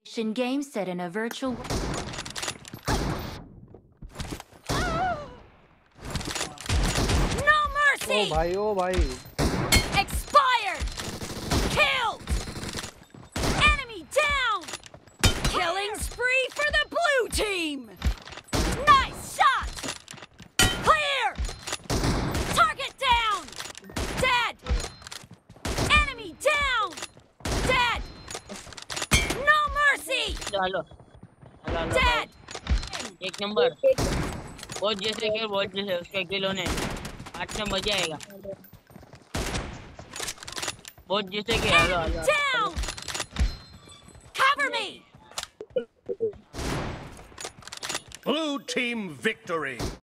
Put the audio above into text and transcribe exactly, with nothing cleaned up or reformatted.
game set in a virtual. No mercy. ओ भाई ओ भाई. Expired. Killed. Enemy down. Killing spree for the blue team. Nice shot. Clear. Target down. Dead. Enemy down. Dead. No mercy. चलो चलो Dead. एक number बहुत जैसे कि बहुत जैसे उसका किल होने आज में मजा आएगा बहुत जैसे कि hello Enemy hello down. Cover me. Blue team victory.